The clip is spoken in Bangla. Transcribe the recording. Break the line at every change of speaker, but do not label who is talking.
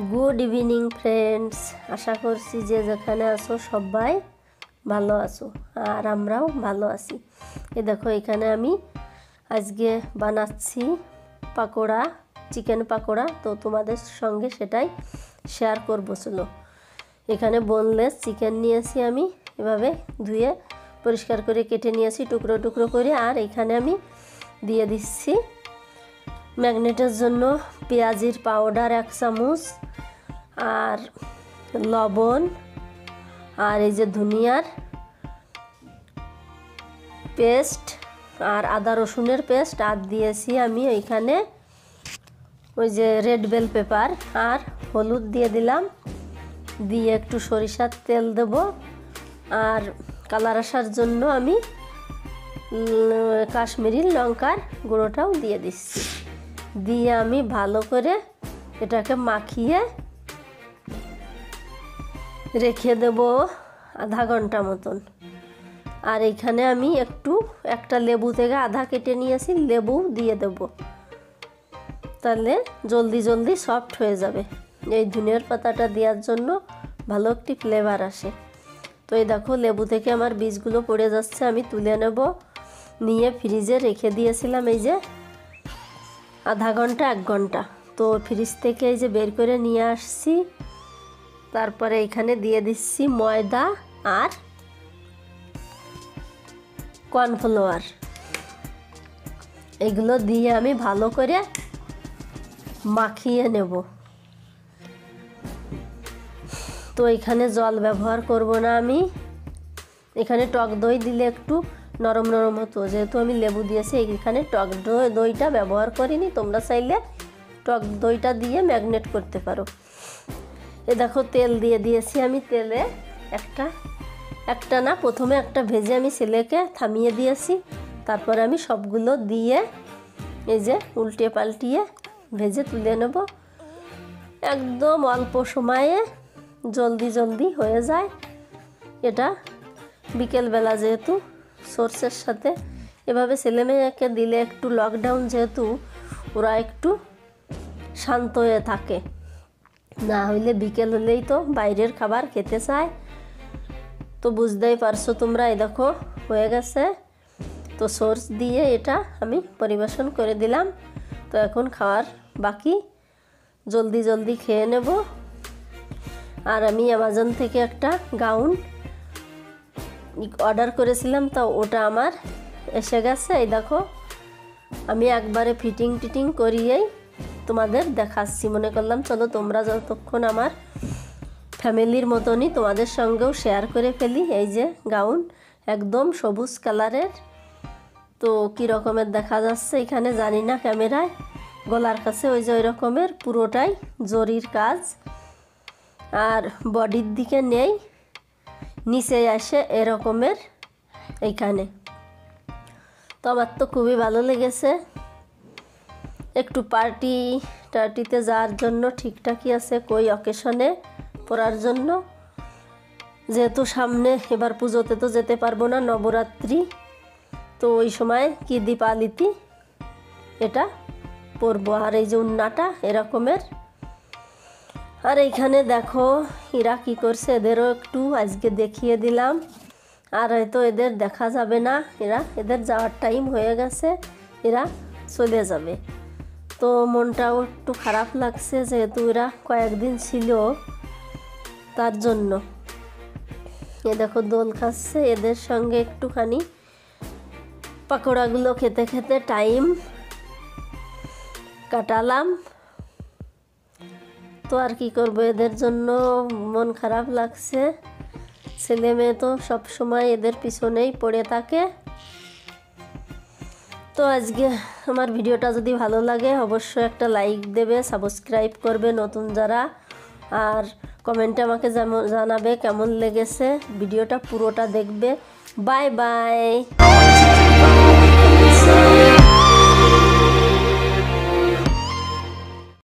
গুড ইভিনিং ফ্রেন্ডস, আশা করছি যে যেখানে আছো সবাই ভালো আছো আর আমরাও ভালো আছি। এই দেখো এখানে আমি আজকে বানাচ্ছি পাকোড়া, চিকেন পাকোড়া। তো তোমাদের সঙ্গে সেটাই শেয়ার করবো। চলো, এখানে বোনলেস চিকেন নিয়েছি আমি, এভাবে ধুয়ে পরিষ্কার করে কেটে নিয়েছি টুকরো টুকরো করে। আর এখানে আমি দিয়ে দিচ্ছি ম্যাগনেটের জন্য পেঁয়াজির পাউডার 1 চামচ, আর লবণ, আর এই যে ধনিয়ার পেস্ট আর আদা রসুনের পেস্ট, আর দিয়েছি আমি ওইখানে ওই যে রেড বেল পেপার, আর হলুদ দিয়ে দিলাম। দিয়ে একটু সরিষার তেল দেব, আর কালার আসার জন্য আমি কাশ্মীরি লঙ্কার গুঁড়োটাও দিয়ে দিচ্ছি। দিয়ে আমি ভালো করে এটাকে মাখিয়ে রেখে দেব আধা ঘন্টা মতন। আর এইখানে আমি একটা লেবু থেকে আধা কেটে নিয়েছি, লেবু দিয়ে দেব, তাহলে জলদি জলদি সফট হয়ে যাবে। এই ধনিয়ার পাতাটা দেওয়ার জন্য ভালো একটি ফ্লেভার আসে। তো এই দেখো লেবু থেকে আমার বীজগুলো পড়ে যাচ্ছে, আমি তুলে নেব। নিয়ে ফ্রিজে রেখে দিয়েছিলাম এই যে আধা ঘন্টা 1 ঘন্টা। তো ফ্রিজ থেকে এই যে বের করে নিয়ে আসছি। তারপরে এখানে দিয়ে দিচ্ছি ময়দা আর কর্নফ্লাওয়ার। এগুলো দিয়ে আমি ভালো করে মাখিয়ে নেব। তো এখানে জল ব্যবহার করব না আমি। এখানে টক দই দিলে একটু নরম নরম হতো, যেহেতু আমি লেবু দিয়েছি। এখানে টক দইটা ব্যবহার করিনি, তোমরা চাইলে টক দইটা দিয়ে ম্যাগনেট করতে পারো। এ দেখো তেল দিয়ে দিয়েছি আমি। তেলে একটা না, প্রথমে একটা ভেজে আমি ছেলেকে থামিয়ে দিয়েছি। তারপরে আমি সবগুলো দিয়ে এই যে উল্টে পাল্টিয়ে ভেজে তুলে নেব। একদম অল্প সময়ে জলদি জলদি হয়ে যায় এটা। বিকেলবেলা যেহেতু সর্ষের সাথে এভাবে ছেলে মেয়েকে দিলে, একটু লকডাউন যেহেতু, ওরা একটু শান্ত হয়ে থাকে, না হইলে বিকেল হলেই তো বাইরের খাবার খেতে চায়। তো বুঝতেই পারছো তোমরা। এই দেখো হয়ে গেছে। তো সর্ষ দিয়ে এটা আমি পরিবেশন করে দিলাম। তো এখন খাওয়ার বাকি, জলদি জলদি খেয়ে নেব। আর আমি অ্যামাজন থেকে একটা গাউন অর্ডার করেছিলাম, তো ওটা আমার এসে গেছে। এই দেখো আমি একবারে ফিটিং করিয়েই তোমাদের দেখাচ্ছি। মনে করলাম চলো তোমরা যতক্ষণ আমার ফ্যামিলির মতনই তোমাদের সঙ্গেও শেয়ার করে ফেলি। এই যে গাউন একদম সবুজ কালারের। তো কী রকমের দেখা যাচ্ছে এখানে জানি না ক্যামেরায়, গলার কাছে ওই যে ওই রকমের পুরোটাই জরির কাজ। আর বডির দিকে নেই, নিচে আসে এরকমের এইখানে। তো আমার তো খুবই ভালো লেগেছে। একটু টার্টিতে যাওয়ার জন্য ঠিকঠাকই আছে, কই অকেশনে পরার জন্য। যেহেতু সামনে এবার পুজোতে তো যেতে পারবো না, নবরাত্রি, তো ওই সময় কি দীপালিতে এটা পরবো। আর এই যে উন্নাটা এরকমের। আর এইখানে দেখো এরা কি করছে, এদেরও একটু আজকে দেখিয়ে দিলাম। আর হয়তো এদের দেখা যাবে না, এদের যাওয়ার টাইম হয়ে গেছে, এরা চলে যাবে। তো মনটাও একটু খারাপ লাগছে, যেহেতু এরা কয়েকদিন ছিল, তার জন্য। এ দেখো দোল খাচ্ছে, এদের সঙ্গে একটুখানি পাকোড়াগুলো খেতে খেতে টাইম কাটালাম। তো আর কি করবো, এদের জন্য মন খারাপ লাগছে। ছেলে মেয়ে তো সব সময় এদের পিছনেই পড়ে থাকে। তো আজকে আমার ভিডিওটা যদি ভালো লাগে অবশ্যই একটা লাইক দেবে, সাবস্ক্রাইব করবে নতুন যারা, আর কমেন্টে আমাকে জানাবে কেমন লেগেছে। ভিডিওটা পুরোটা দেখবে। Bye by.